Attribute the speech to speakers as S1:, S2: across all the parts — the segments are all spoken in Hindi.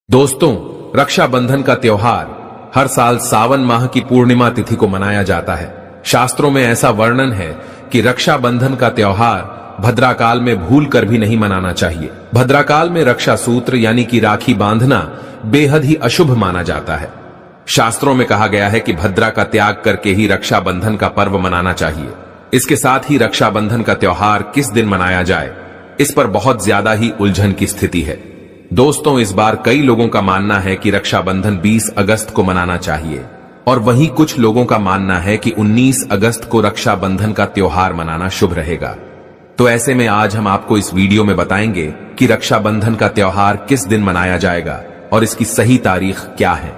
S1: दोस्तों, रक्षाबंधन का त्योहार हर साल सावन माह की पूर्णिमा तिथि को मनाया जाता है। शास्त्रों में ऐसा वर्णन है कि रक्षाबंधन का त्योहार भद्राकाल में भूल कर भी नहीं मनाना चाहिए। भद्राकाल में रक्षा सूत्र यानी कि राखी बांधना बेहद ही अशुभ माना जाता है। शास्त्रों में कहा गया है कि भद्रा का त्याग करके ही रक्षाबंधन का पर्व मनाना चाहिए। इसके साथ ही रक्षाबंधन का त्योहार किस दिन मनाया जाए, इस पर बहुत ज्यादा ही उलझन की स्थिति है। दोस्तों, इस बार कई लोगों का मानना है कि रक्षाबंधन 20 अगस्त को मनाना चाहिए और वहीं कुछ लोगों का मानना है कि 19 अगस्त को रक्षाबंधन का त्योहार मनाना शुभ रहेगा। तो ऐसे में आज हम आपको इस वीडियो में बताएंगे कि रक्षाबंधन का त्योहार किस दिन मनाया जाएगा और इसकी सही तारीख क्या है,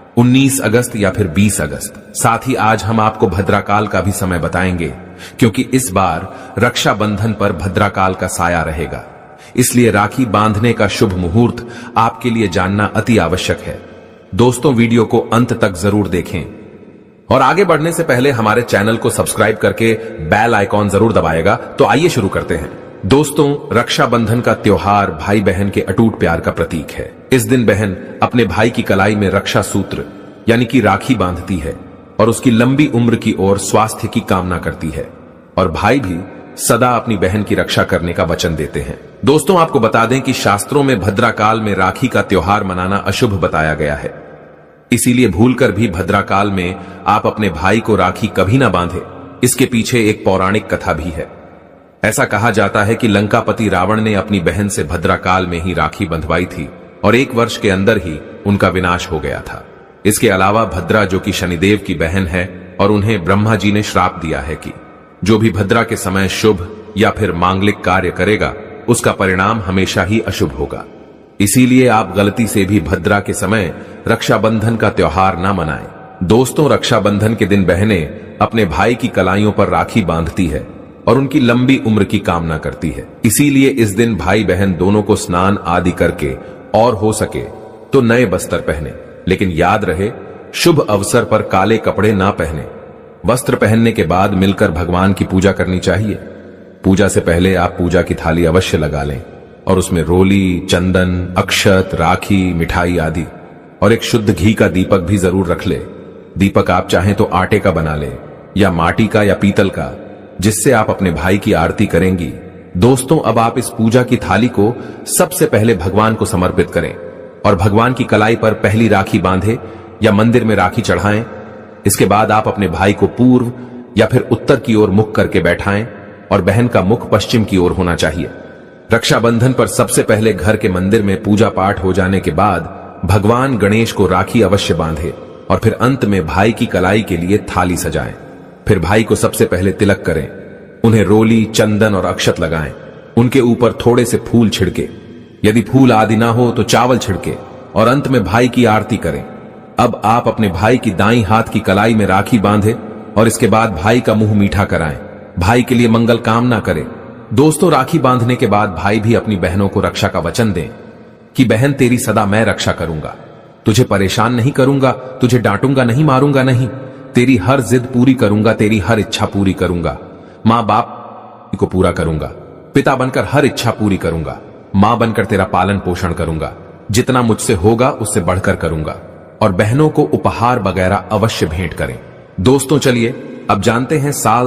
S1: 19 अगस्त या फिर 20 अगस्त। साथ ही आज हम आपको भद्राकाल का भी समय बताएंगे, क्योंकि इस बार रक्षाबंधन पर भद्राकाल का साया रहेगा। इसलिए राखी बांधने का शुभ मुहूर्त आपके लिए जानना अति आवश्यक है। दोस्तों, वीडियो को अंत तक जरूर देखें और आगे बढ़ने से पहले हमारे चैनल को सब्सक्राइब करके बेल आइकॉन जरूर दबाएगा। तो आइए शुरू करते हैं। दोस्तों, रक्षाबंधन का त्योहार भाई बहन के अटूट प्यार का प्रतीक है। इस दिन बहन अपने भाई की कलाई में रक्षा सूत्र यानी कि राखी बांधती है और उसकी लंबी उम्र की ओर स्वास्थ्य की कामना करती है, और भाई भी सदा अपनी बहन की रक्षा करने का वचन देते हैं। दोस्तों, आपको बता दें कि शास्त्रों में भद्राकाल में राखी का त्योहार मनाना अशुभ बताया गया है। इसीलिए भूलकर भी भद्राकाल में आप अपने भाई को राखी कभी ना बांधे। इसके पीछे एक पौराणिक कथा भी है। ऐसा कहा जाता है कि लंकापति रावण ने अपनी बहन से भद्राकाल में ही राखी बंधवाई थी और 1 वर्ष के अंदर ही उनका विनाश हो गया था। इसके अलावा भद्रा, जो कि शनिदेव की बहन है, और उन्हें ब्रह्मा जी ने श्राप दिया है कि जो भी भद्रा के समय शुभ या फिर मांगलिक कार्य करेगा, उसका परिणाम हमेशा ही अशुभ होगा। इसीलिए आप गलती से भी भद्रा के समय रक्षाबंधन का त्योहार ना मनाएं। दोस्तों, रक्षाबंधन के दिन बहनें अपने भाई की कलाइयों पर राखी बांधती है और उनकी लंबी उम्र की कामना करती है। इसीलिए इस दिन भाई बहन दोनों को स्नान आदि करके और हो सके तो नए बस्तर पहने, लेकिन याद रहे शुभ अवसर पर काले कपड़े ना पहने। वस्त्र पहनने के बाद मिलकर भगवान की पूजा करनी चाहिए। पूजा से पहले आप पूजा की थाली अवश्य लगा लें और उसमें रोली, चंदन, अक्षत, राखी, मिठाई आदि और एक शुद्ध घी का दीपक भी जरूर रख ले। दीपक आप चाहें तो आटे का बना ले या माटी का या पीतल का, जिससे आप अपने भाई की आरती करेंगी। दोस्तों, अब आप इस पूजा की थाली को सबसे पहले भगवान को समर्पित करें और भगवान की कलाई पर पहली राखी बांधे या मंदिर में राखी चढ़ाएं। इसके बाद आप अपने भाई को पूर्व या फिर उत्तर की ओर मुख करके बैठाएं और बहन का मुख पश्चिम की ओर होना चाहिए। रक्षाबंधन पर सबसे पहले घर के मंदिर में पूजा पाठ हो जाने के बाद भगवान गणेश को राखी अवश्य बांधे और फिर अंत में भाई की कलाई के लिए थाली सजाएं। फिर भाई को सबसे पहले तिलक करें, उन्हें रोली, चंदन और अक्षत लगाएं। उनके ऊपर थोड़े से फूल छिड़के, यदि फूल आदि ना हो तो चावल छिड़के और अंत में भाई की आरती करें। अब आप अपने भाई की दाईं हाथ की कलाई में राखी बांधे और इसके बाद भाई का मुंह मीठा कराएं। भाई के लिए मंगल कामना करें। दोस्तों, राखी बांधने के बाद भाई भी अपनी बहनों को रक्षा का वचन दें कि बहन, तेरी सदा मैं रक्षा करूंगा, तुझे परेशान नहीं करूंगा, तुझे डांटूंगा नहीं, मारूंगा नहीं, तेरी हर जिद पूरी करूंगा, तेरी हर इच्छा पूरी करूंगा, मां बाप को पूरा करूंगा, पिता बनकर हर इच्छा पूरी करूंगा, मां बनकर तेरा पालन पोषण करूंगा, जितना मुझसे होगा उससे बढ़कर करूंगा, और बहनों को उपहार वगैरह अवश्य भेंट करें। दोस्तों, चलिए अब जानते हैं साल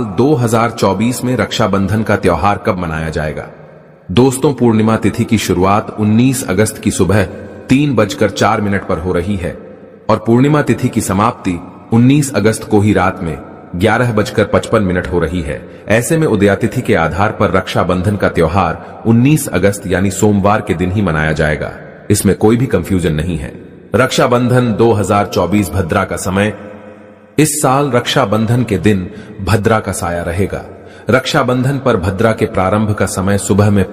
S1: 2024 में रक्षाबंधन का त्योहार कब मनाया जाएगा। दोस्तों, पूर्णिमा तिथि की शुरुआत 19 अगस्त की सुबह 3:04 पर हो रही है और पूर्णिमा तिथि की समाप्ति 19 अगस्त को ही रात में 11:55 हो रही है। ऐसे में उदयातिथि के आधार पर रक्षाबंधन का त्योहार 19 अगस्त यानी सोमवार के दिन ही मनाया जाएगा। इसमें कोई भी कंफ्यूजन नहीं है। रक्षाबंधन 2024 भद्रा का समय। इस साल रक्षाबंधन के दिन भद्रा का साया रहेगा। रक्षाबंधन पर भद्रा के प्रारंभ का समय सुबह में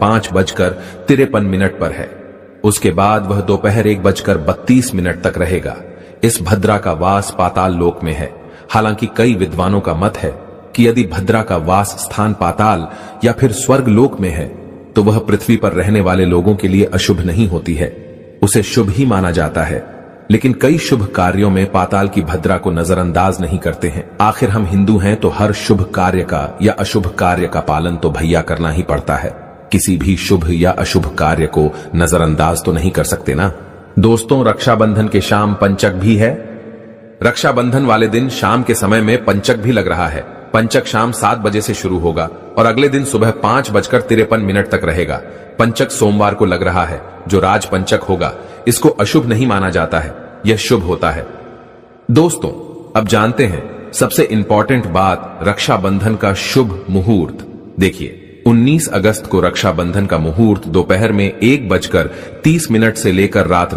S1: 5:53 पर है। उसके बाद वह दोपहर 1:32 तक रहेगा। इस भद्रा का वास पाताल लोक में है। हालांकि कई विद्वानों का मत है कि यदि भद्रा का वास स्थान पाताल या फिर स्वर्ग लोक में है तो वह पृथ्वी पर रहने वाले लोगों के लिए अशुभ नहीं होती है, उसे शुभ ही माना जाता है। लेकिन कई शुभ कार्यों में पाताल की भद्रा को नजरअंदाज नहीं करते हैं। आखिर हम हिंदू हैं तो हर शुभ कार्य का या अशुभ कार्य का पालन तो भैया करना ही पड़ता है। किसी भी शुभ या अशुभ कार्य को नजरअंदाज तो नहीं कर सकते ना। दोस्तों, रक्षाबंधन के शाम पंचक भी है। रक्षाबंधन वाले दिन शाम के समय में पंचक भी लग रहा है। पंचक शाम 7 बजे से शुरू होगा और अगले दिन सुबह 5:53 तक रहेगा। पंचक सोमवार को लग रहा है, जो राज पंचक होगा। इसको अशुभ नहीं माना जाता है, यह शुभ होता है। दोस्तों, अब जानते हैं सबसे इंपॉर्टेंट बात, रक्षाबंधन का शुभ मुहूर्त। देखिए, 19 अगस्त को रक्षाबंधन का मुहूर्त दोपहर में 1:30 से लेकर रात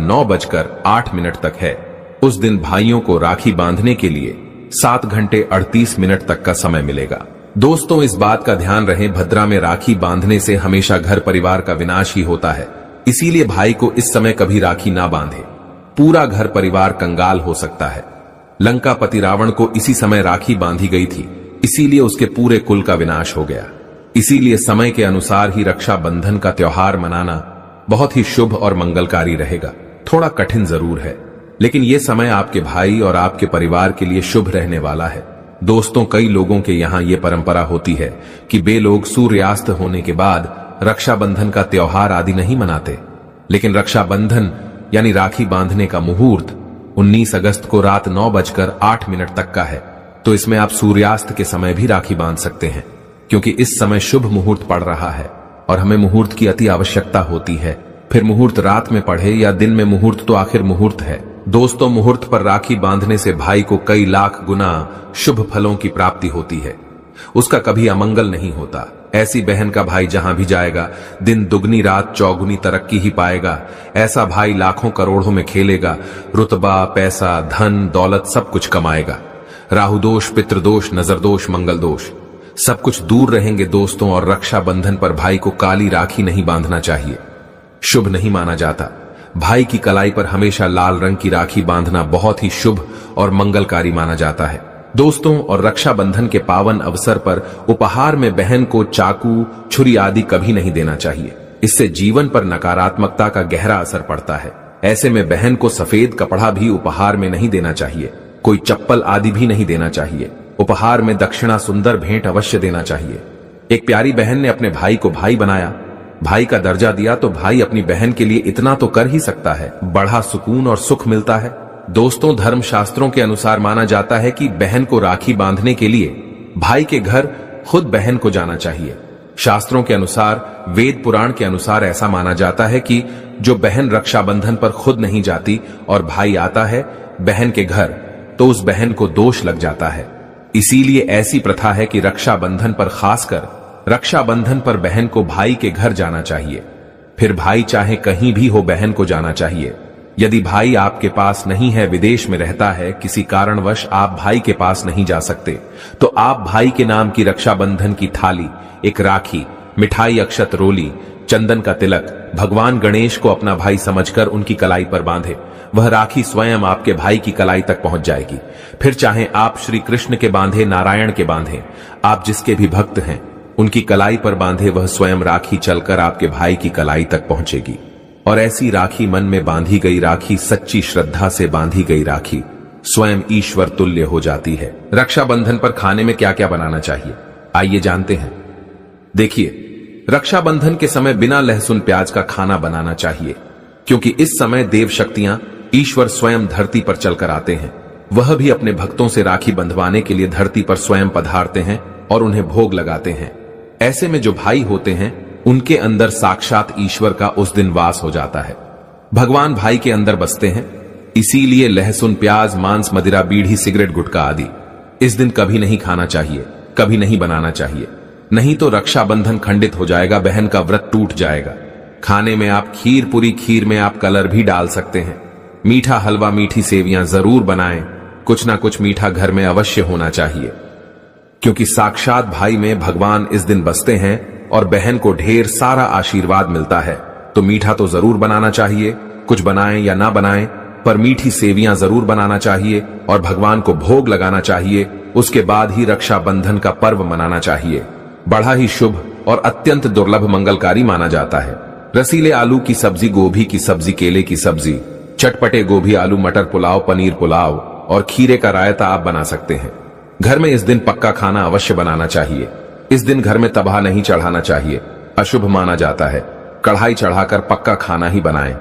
S1: 9:08 तक है। उस दिन भाइयों को राखी बांधने के लिए 7 घंटे 38 मिनट तक का समय मिलेगा। दोस्तों, इस बात का ध्यान रहे, भद्रा में राखी बांधने से हमेशा घर परिवार का विनाश ही होता है। इसीलिए भाई को इस समय कभी राखी ना बांधे, पूरा घर परिवार कंगाल हो सकता है। लंकापति रावण को इसी समय राखी बांधी गई थी, इसीलिए उसके पूरे कुल का विनाश हो गया। इसीलिए समय के अनुसार ही रक्षाबंधन का त्योहार मनाना बहुत ही शुभ और मंगलकारी रहेगा। थोड़ा कठिन जरूर है, लेकिन यह समय आपके भाई और आपके परिवार के लिए शुभ रहने वाला है। दोस्तों, कई लोगों के यहां यह परंपरा होती है कि वे लोग सूर्यास्त होने के बाद रक्षाबंधन का त्योहार आदि नहीं मनाते, लेकिन रक्षाबंधन यानी राखी बांधने का मुहूर्त 19 अगस्त को रात 9:08 तक का है। तो इसमें आप सूर्यास्त के समय भी राखी बांध सकते हैं, क्योंकि इस समय शुभ मुहूर्त पड़ रहा है और हमें मुहूर्त की अति आवश्यकता होती है। फिर मुहूर्त रात में पढ़े या दिन में, मुहूर्त तो आखिर मुहूर्त है। दोस्तों, मुहूर्त पर राखी बांधने से भाई को कई लाख गुना शुभ फलों की प्राप्ति होती है, उसका कभी अमंगल नहीं होता। ऐसी बहन का भाई जहां भी जाएगा, दिन दुगनी रात चौगुनी तरक्की ही पाएगा। ऐसा भाई लाखों करोड़ों में खेलेगा, रुतबा, पैसा, धन, दौलत सब कुछ कमाएगा। राहु दोष, पितृदोष, नजर दोष, मंगल दोष सब कुछ दूर रहेंगे दोस्तों। और रक्षाबंधन पर भाई को काली राखी नहीं बांधना चाहिए, शुभ नहीं माना जाता। भाई की कलाई पर हमेशा लाल रंग की राखी बांधना बहुत ही शुभ और मंगलकारी माना जाता है दोस्तों। और रक्षाबंधन के पावन अवसर पर उपहार में बहन को चाकू, छुरी आदि कभी नहीं देना चाहिए। इससे जीवन पर नकारात्मकता का गहरा असर पड़ता है। ऐसे में बहन को सफेद कपड़ा भी उपहार में नहीं देना चाहिए, कोई चप्पल आदि भी नहीं देना चाहिए। उपहार में दक्षिणा, सुंदर भेंट अवश्य देना चाहिए। एक प्यारी बहन ने अपने भाई को भाई बनाया, भाई का दर्जा दिया, तो भाई अपनी बहन के लिए इतना तो कर ही सकता है, बड़ा सुकून और सुख मिलता है। दोस्तों, धर्म शास्त्रों के अनुसार माना जाता है कि बहन को राखी बांधने के लिए भाई के घर खुद बहन को जाना चाहिए। शास्त्रों के अनुसार, वेद पुराण के अनुसार ऐसा माना जाता है कि जो बहन रक्षाबंधन पर खुद नहीं जाती और भाई आता है बहन के घर, तो उस बहन को दोष लग जाता है। इसीलिए ऐसी प्रथा है कि रक्षाबंधन पर, खासकर रक्षाबंधन पर बहन को भाई के घर जाना चाहिए। फिर भाई चाहे कहीं भी हो, बहन को जाना चाहिए। यदि भाई आपके पास नहीं है, विदेश में रहता है, किसी कारणवश आप भाई के पास नहीं जा सकते, तो आप भाई के नाम की रक्षाबंधन की थाली, एक राखी, मिठाई, अक्षत, रोली, चंदन का तिलक भगवान गणेश को अपना भाई समझकर उनकी कलाई पर बांधे। वह राखी स्वयं आपके भाई की कलाई तक पहुंच जाएगी। फिर चाहे आप श्री कृष्ण के बांधे, नारायण के बांधे, आप जिसके भी भक्त हैं उनकी कलाई पर बांधे, वह स्वयं राखी चलकर आपके भाई की कलाई तक पहुंचेगी। और ऐसी राखी, मन में बांधी गई राखी, सच्ची श्रद्धा से बांधी गई राखी स्वयं ईश्वर तुल्य हो जाती है। रक्षाबंधन पर खाने में क्या क्या बनाना चाहिए, आइए जानते हैं। देखिए, रक्षाबंधन के समय बिना लहसुन प्याज का खाना बनाना चाहिए, क्योंकि इस समय देव शक्तियां, ईश्वर स्वयं धरती पर चलकर आते हैं। वह भी अपने भक्तों से राखी बंधवाने के लिए धरती पर स्वयं पधारते हैं और उन्हें भोग लगाते हैं। ऐसे में जो भाई होते हैं उनके अंदर साक्षात ईश्वर का उस दिन वास हो जाता है। भगवान भाई के अंदर बसते हैं। इसीलिए लहसुन, प्याज, मांस, मदिरा, बीड़ी, सिगरेट, गुटखा आदि इस दिन कभी नहीं खाना चाहिए, कभी नहीं बनाना चाहिए। नहीं तो रक्षाबंधन खंडित हो जाएगा, बहन का व्रत टूट जाएगा। खाने में आप खीर पूरी, खीर में आप कलर भी डाल सकते हैं। मीठा हलवा, मीठी सेवियां जरूर बनाएं। कुछ ना कुछ मीठा घर में अवश्य होना चाहिए, क्योंकि साक्षात भाई में भगवान इस दिन बसते हैं और बहन को ढेर सारा आशीर्वाद मिलता है। तो मीठा तो जरूर बनाना चाहिए, कुछ बनाएं या ना बनाएं, पर मीठी सेवियां जरूर बनाना चाहिए और भगवान को भोग लगाना चाहिए। उसके बाद ही रक्षाबंधन का पर्व मनाना चाहिए। बड़ा ही शुभ और अत्यंत दुर्लभ मंगलकारी माना जाता है। रसीले आलू की सब्जी, गोभी की सब्जी, केले की सब्जी, चटपटे गोभी, आलू मटर पुलाव, पनीर पुलाव और खीरे का रायता आप बना सकते हैं। घर में इस दिन पक्का खाना अवश्य बनाना चाहिए। इस दिन घर में तबाह नहीं चढ़ाना चाहिए, अशुभ माना जाता है। कढ़ाई चढ़ाकर पक्का खाना ही बनाएं।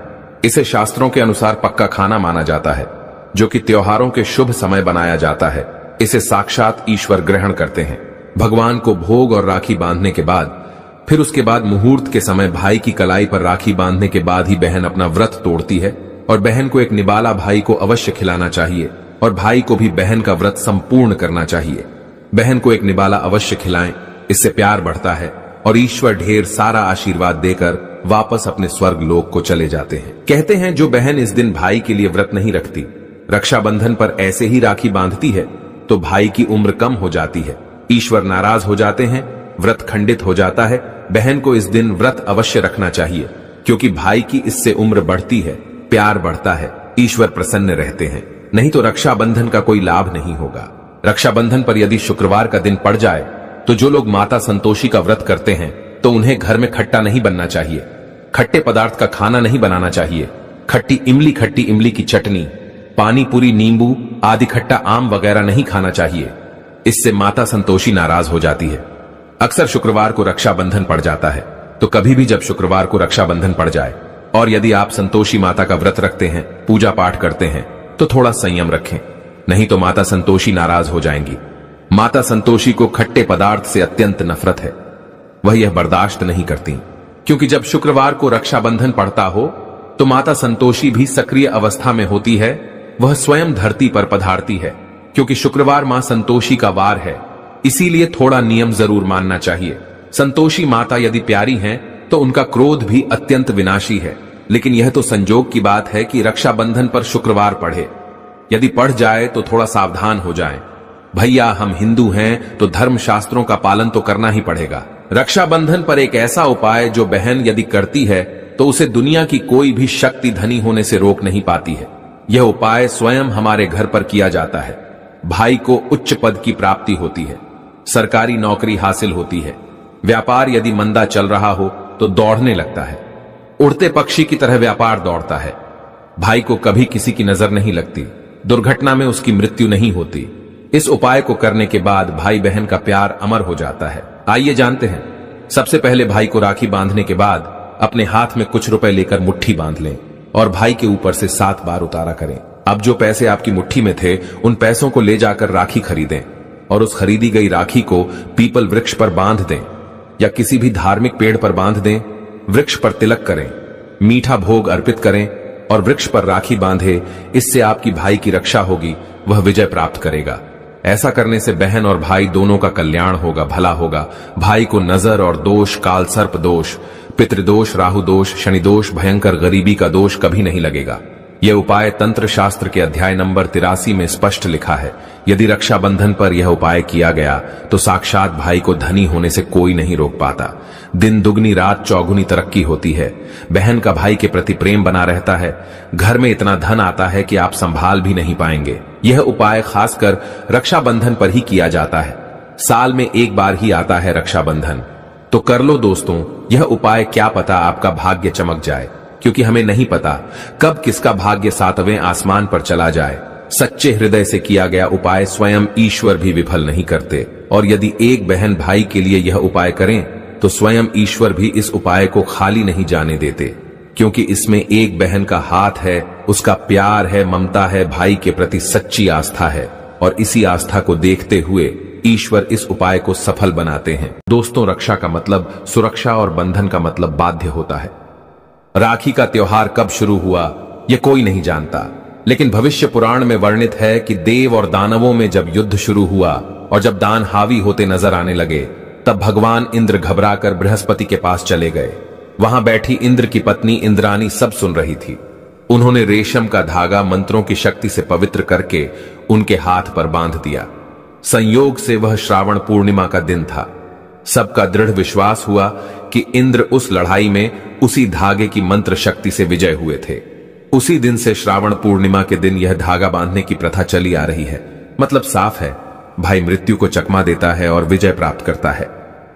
S1: इसे शास्त्रों के अनुसार पक्का खाना माना जाता है, जो कि त्योहारों के शुभ समय बनाया जाता है। इसे साक्षात ईश्वर ग्रहण करते हैं। भगवान को भोग और राखी बांधने के बाद फिर उसके बाद मुहूर्त के समय भाई की कलाई पर राखी बांधने के बाद ही बहन अपना व्रत तोड़ती है और बहन को एक निबाला भाई को अवश्य खिलाना चाहिए और भाई को भी बहन का व्रत संपूर्ण करना चाहिए। बहन को एक निबाला अवश्य खिलाएं, इससे प्यार बढ़ता है और ईश्वर ढेर सारा आशीर्वाद देकर वापस अपने स्वर्ग लोक को चले जाते हैं। कहते हैं जो बहन इस दिन भाई के लिए व्रत नहीं रखती, रक्षाबंधन पर ऐसे ही राखी बांधती है, तो भाई की उम्र कम हो जाती है, ईश्वर नाराज हो जाते हैं, व्रत खंडित हो जाता है। बहन को इस दिन व्रत अवश्य रखना चाहिए, क्योंकि भाई की इससे उम्र बढ़ती है, प्यार बढ़ता है, ईश्वर प्रसन्न रहते हैं। नहीं तो रक्षाबंधन का कोई लाभ नहीं होगा। रक्षाबंधन पर यदि शुक्रवार का दिन पड़ जाए तो जो लोग माता संतोषी का व्रत करते हैं तो उन्हें घर में खट्टा नहीं बनना चाहिए, खट्टे पदार्थ का खाना नहीं बनाना चाहिए। खट्टी इमली की चटनी, पानी पूरी, नींबू आदि खट्टा आम वगैरह नहीं खाना चाहिए, इससे माता संतोषी नाराज हो जाती है। अक्सर शुक्रवार को रक्षाबंधन पड़ जाता है, तो कभी भी जब शुक्रवार को रक्षाबंधन पड़ जाए और यदि आप संतोषी माता का व्रत रखते हैं, पूजा पाठ करते हैं, तो थोड़ा संयम रखें, नहीं तो माता संतोषी नाराज हो जाएंगी। माता संतोषी को खट्टे पदार्थ से अत्यंत नफरत है, वह यह बर्दाश्त नहीं करती, क्योंकि जब शुक्रवार को रक्षाबंधन पड़ता हो तो माता संतोषी भी सक्रिय अवस्था में होती है, वह स्वयं धरती पर पधारती है, क्योंकि शुक्रवार मां संतोषी का वार है, इसीलिए थोड़ा नियम जरूर मानना चाहिए। संतोषी माता यदि प्यारी हैं, तो उनका क्रोध भी अत्यंत विनाशी है, लेकिन यह तो संजोग की बात है कि रक्षाबंधन पर शुक्रवार पढ़े। यदि पढ़ जाए तो थोड़ा सावधान हो जाएं। भैया हम हिंदू हैं तो धर्म शास्त्रों का पालन तो करना ही पड़ेगा। रक्षाबंधन पर एक ऐसा उपाय जो बहन यदि करती है तो उसे दुनिया की कोई भी शक्ति धनी होने से रोक नहीं पाती है। यह उपाय स्वयं हमारे घर पर किया जाता है। भाई को उच्च पद की प्राप्ति होती है, सरकारी नौकरी हासिल होती है, व्यापार यदि मंदा चल रहा हो तो दौड़ने लगता है, उड़ते पक्षी की तरह व्यापार दौड़ता है। भाई को कभी किसी की नजर नहीं लगती, दुर्घटना में उसकी मृत्यु नहीं होती। इस उपाय को करने के बाद भाई बहन का प्यार अमर हो जाता है। आइए जानते हैं। सबसे पहले भाई को राखी बांधने के बाद अपने हाथ में कुछ रुपए लेकर मुट्ठी बांध लें और भाई के ऊपर से 7 बार उतारा करें। अब जो पैसे आपकी मुट्ठी में थे उन पैसों को ले जाकर राखी खरीदें और उस खरीदी गई राखी को पीपल वृक्ष पर बांध दें या किसी भी धार्मिक पेड़ पर बांध दें। वृक्ष पर तिलक करें, मीठा भोग अर्पित करें और वृक्ष पर राखी बांधे। इससे आपकी भाई की रक्षा होगी, वह विजय प्राप्त करेगा। ऐसा करने से बहन और भाई दोनों का कल्याण होगा, भला होगा। भाई को नजर और दोष, काल सर्प दोष, पितृदोष, राहु दोष, शनि दोष, भयंकर गरीबी का दोष कभी नहीं लगेगा। यह उपाय तंत्र शास्त्र के अध्याय नंबर 83 में स्पष्ट लिखा है। यदि रक्षाबंधन पर यह उपाय किया गया तो साक्षात भाई को धनी होने से कोई नहीं रोक पाता। दिन दुगनी रात चौगुनी तरक्की होती है। बहन का भाई के प्रति प्रेम बना रहता है। घर में इतना धन आता है कि आप संभाल भी नहीं पाएंगे। यह उपाय खासकर रक्षाबंधन पर ही किया जाता है। साल में एक बार ही आता है रक्षाबंधन, तो कर लो दोस्तों यह उपाय। क्या पता आपका भाग्य चमक जाए, क्योंकि हमें नहीं पता कब किसका भाग्य 7वें आसमान पर चला जाए। सच्चे हृदय से किया गया उपाय स्वयं ईश्वर भी विफल नहीं करते। और यदि एक बहन भाई के लिए यह उपाय करें तो स्वयं ईश्वर भी इस उपाय को खाली नहीं जाने देते, क्योंकि इसमें एक बहन का हाथ है, उसका प्यार है, ममता है, भाई के प्रति सच्ची आस्था है। और इसी आस्था को देखते हुए ईश्वर इस उपाय को सफल बनाते हैं। दोस्तों, रक्षा का मतलब सुरक्षा और बंधन का मतलब बाध्य होता है। राखी का त्योहार कब शुरू हुआ यह कोई नहीं जानता, लेकिन भविष्य पुराण में वर्णित है कि देव और दानवों में जब युद्ध शुरू हुआ और जब दान हावी होते नजर आने लगे, तब भगवान इंद्र घबराकर बृहस्पति के पास चले गए। वहां बैठी इंद्र की पत्नी इंद्राणी सब सुन रही थी। उन्होंने रेशम का धागा मंत्रों की शक्ति से पवित्र करके उनके हाथ पर बांध दिया। संयोग से वह श्रावण पूर्णिमा का दिन था। सबका दृढ़ विश्वास हुआ कि इंद्र उस लड़ाई में उसी धागे की मंत्र शक्ति से विजय हुए थे। उसी दिन से श्रावण पूर्णिमा के दिन यह धागा बांधने की प्रथा चली आ रही है। मतलब साफ है, भाई मृत्यु को चकमा देता है और विजय प्राप्त करता है।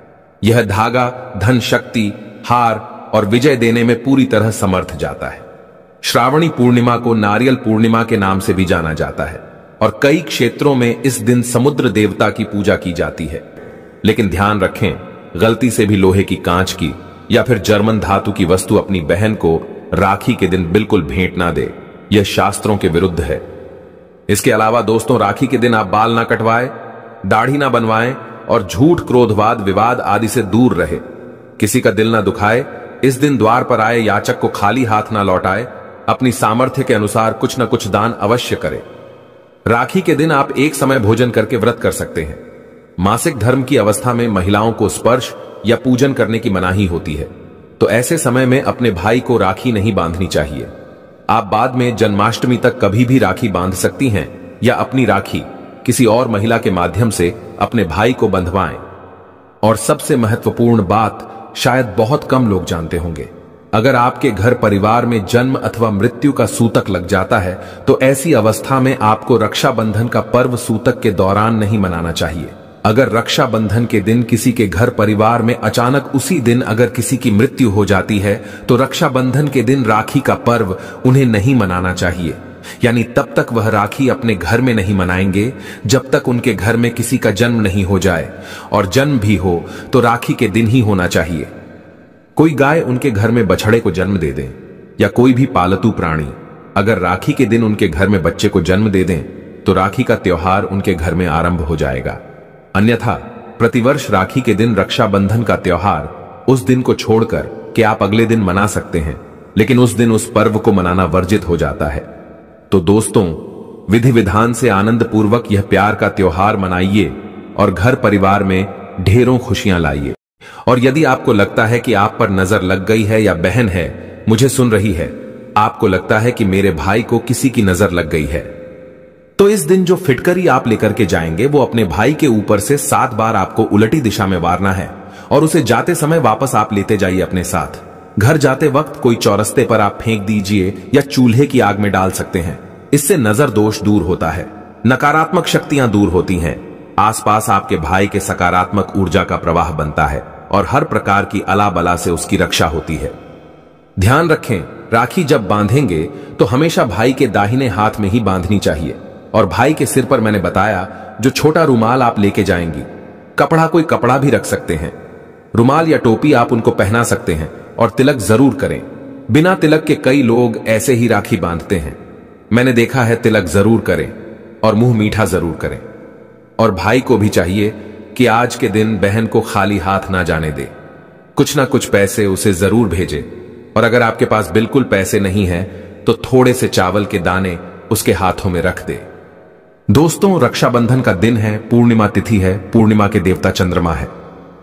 S1: यह धागा धन, शक्ति, हार और विजय देने में पूरी तरह समर्थ जाता है। श्रावणी पूर्णिमा को नारियल पूर्णिमा के नाम से भी जाना जाता है और कई क्षेत्रों में इस दिन समुद्र देवता की पूजा की जाती है। लेकिन ध्यान रखें, गलती से भी लोहे की, कांच की या फिर जर्मन धातु की वस्तु अपनी बहन को राखी के दिन बिल्कुल भेंट ना दे। यह शास्त्रों के विरुद्ध है। इसके अलावा दोस्तों, राखी के दिन आप बाल ना कटवाएं, दाढ़ी ना बनवाएं और झूठ, क्रोधवाद, विवाद आदि से दूर रहे। किसी का दिल ना दुखाए। इस दिन द्वार पर आए याचक को खाली हाथ ना लौटाए। अपनी सामर्थ्य के अनुसार कुछ न कुछ दान अवश्य करें। राखी के दिन आप एक समय भोजन करके व्रत कर सकते हैं। मासिक धर्म की अवस्था में महिलाओं को स्पर्श या पूजन करने की मनाही होती है, तो ऐसे समय में अपने भाई को राखी नहीं बांधनी चाहिए। आप बाद में जन्माष्टमी तक कभी भी राखी बांध सकती हैं या अपनी राखी किसी और महिला के माध्यम से अपने भाई को बंधवाएं। और सबसे महत्वपूर्ण बात शायद बहुत कम लोग जानते होंगे, अगर आपके घर परिवार में जन्म अथवा मृत्यु का सूतक लग जाता है तो ऐसी अवस्था में आपको रक्षाबंधन का पर्व सूतक के दौरान नहीं मनाना चाहिए। अगर रक्षाबंधन के दिन किसी के घर परिवार में अचानक उसी दिन अगर किसी की मृत्यु हो जाती है तो रक्षाबंधन के दिन राखी का पर्व उन्हें नहीं मनाना चाहिए। यानी तब तक वह राखी अपने घर में नहीं मनाएंगे जब तक उनके घर में किसी का जन्म नहीं हो जाए, और जन्म भी हो तो राखी के दिन ही होना चाहिए। कोई गाय उनके घर में बछड़े को जन्म दे दें या कोई भी पालतू प्राणी अगर राखी के दिन उनके घर में बच्चे को जन्म दे दें तो राखी का त्योहार उनके घर में आरंभ हो जाएगा। अन्यथा प्रतिवर्ष राखी के दिन रक्षाबंधन का त्योहार उस दिन को छोड़कर कि आप अगले दिन मना सकते हैं, लेकिन उस दिन उस पर्व को मनाना वर्जित हो जाता है। तो दोस्तों, विधि विधान से आनंद पूर्वक यह प्यार का त्योहार मनाइए और घर परिवार में ढेरों खुशियां लाइए। और यदि आपको लगता है कि आप पर नजर लग गई है या बहन है मुझे सुन रही है, आपको लगता है कि मेरे भाई को किसी की नजर लग गई है, तो इस दिन जो फिटकरी आप लेकर के जाएंगे वो अपने भाई के ऊपर से 7 बार आपको उलटी दिशा में वारना है और उसे जाते समय वापस आप लेते जाइए अपने साथ। घर जाते वक्त कोई चौरस्ते पर आप फेंक दीजिए या चूल्हे की आग में डाल सकते हैं। इससे नजर दोष दूर होता है, नकारात्मक शक्तियां दूर होती हैं, आसपास आपके भाई के सकारात्मक ऊर्जा का प्रवाह बनता है और हर प्रकार की अला बला से उसकी रक्षा होती है। ध्यान रखें, राखी जब बांधेंगे तो हमेशा भाई के दाहिने हाथ में ही बांधनी चाहिए और भाई के सिर पर मैंने बताया जो छोटा रुमाल आप लेके जाएंगी। कपड़ा कोई कपड़ा भी रख सकते हैं, रुमाल या टोपी आप उनको पहना सकते हैं और तिलक जरूर करें। बिना तिलक के कई लोग ऐसे ही राखी बांधते हैं, मैंने देखा है। तिलक जरूर करें और मुंह मीठा जरूर करें। और भाई को भी चाहिए कि आज के दिन बहन को खाली हाथ ना जाने दे, कुछ ना कुछ पैसे उसे जरूर भेजे। और अगर आपके पास बिल्कुल पैसे नहीं है तो थोड़े से चावल के दाने उसके हाथों में रख दे। दोस्तों, रक्षाबंधन का दिन है, पूर्णिमा तिथि है, पूर्णिमा के देवता चंद्रमा है।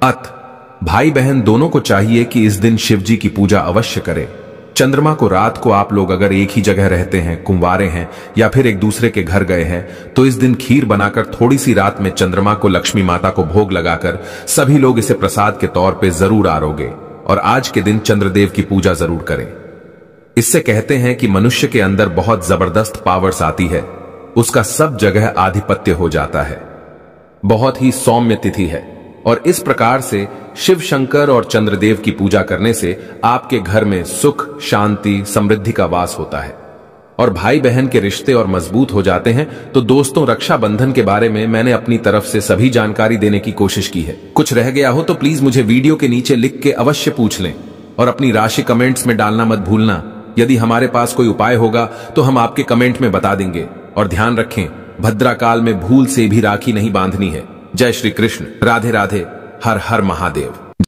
S1: भाई बहन दोनों को चाहिए कि इस दिन शिव जी की पूजा अवश्य करें। चंद्रमा को रात को आप लोग अगर एक ही जगह रहते हैं, कुंवारे हैं या फिर एक दूसरे के घर गए हैं तो इस दिन खीर बनाकर थोड़ी सी रात में चंद्रमा को लक्ष्मी माता को भोग लगाकर सभी लोग इसे प्रसाद के तौर पे जरूर आरोगे और आज के दिन चंद्रदेव की पूजा जरूर करें। इससे कहते हैं कि मनुष्य के अंदर बहुत जबरदस्त पावर्स आती है, उसका सब जगह आधिपत्य हो जाता है। बहुत ही सौम्य तिथि है और इस प्रकार से शिव शंकर और चंद्रदेव की पूजा करने से आपके घर में सुख, शांति, समृद्धि का वास होता है और भाई बहन के रिश्ते और मजबूत हो जाते हैं। तो दोस्तों, रक्षाबंधन के बारे में मैंने अपनी तरफ से सभी जानकारी देने की कोशिश की है। कुछ रह गया हो तो प्लीज मुझे वीडियो के नीचे लिख के अवश्य पूछ लें और अपनी राशि कमेंट्स में डालना मत भूलना। यदि हमारे पास कोई उपाय होगा तो हम आपके कमेंट में बता देंगे। और ध्यान रखें, भद्रा काल में भूल से भी राखी नहीं बांधनी है। जय श्री कृष्ण, राधे राधे, हर हर महादेव।